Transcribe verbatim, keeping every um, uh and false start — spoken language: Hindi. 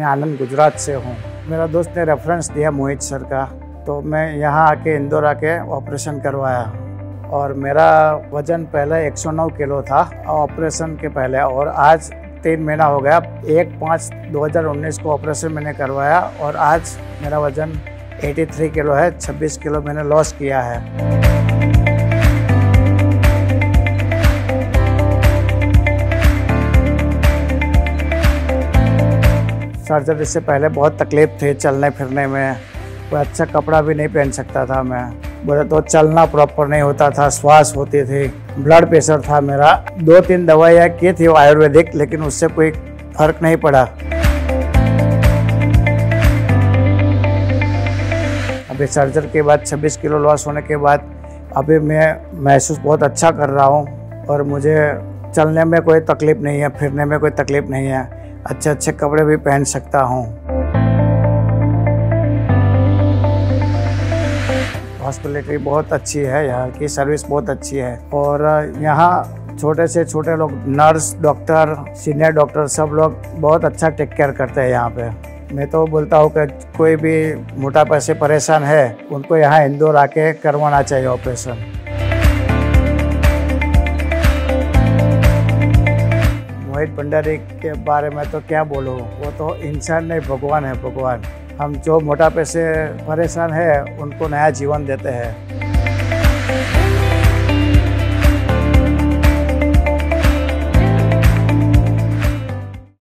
मैं आनंद गुजरात से हूँ। मेरा दोस्त ने रेफरेंस दिया मोहित सर का, तो मैं यहाँ आके इंदौर आके ऑपरेशन करवाया और मेरा वज़न पहले एक सौ नौ किलो था ऑपरेशन के पहले, और आज तीन महीना हो गया। एक पाँच दो हज़ार उन्नीस को ऑपरेशन मैंने करवाया और आज मेरा वज़न तिरासी किलो है। छब्बीस किलो मैंने लॉस किया है। सर्जरी से पहले बहुत तकलीफ थी चलने फिरने में, कोई अच्छा कपड़ा भी नहीं पहन सकता था मैं, बोले तो चलना प्रॉपर नहीं होता था, श्वास होती थी, ब्लड प्रेशर था मेरा। दो तीन दवाइयाँ की थी आयुर्वेदिक, लेकिन उससे कोई फर्क नहीं पड़ा। अभी सर्जरी के बाद छब्बीस किलो लॉस होने के बाद अभी मैं महसूस बहुत अच्छा कर रहा हूँ और मुझे चलने में कोई तकलीफ नहीं है, फिरने में कोई तकलीफ नहीं है, अच्छे अच्छे कपड़े भी पहन सकता हूँ। हॉस्पिटलिटी बहुत अच्छी है, यहाँ की सर्विस बहुत अच्छी है और यहाँ छोटे से छोटे लोग, नर्स, डॉक्टर, सीनियर डॉक्टर, सब लोग बहुत अच्छा टेक केयर करते हैं यहाँ पे। मैं तो बोलता हूँ कि कोई भी मोटापे से परेशान है उनको यहाँ इंदौर आके करवाना चाहिए ऑपरेशन। मोहित भंडारी के बारे में तो क्या बोलूँ, वो तो इंसान नहीं, भगवान है, भगवान। हम जो मोटापे से परेशान है उनको नया जीवन देते हैं।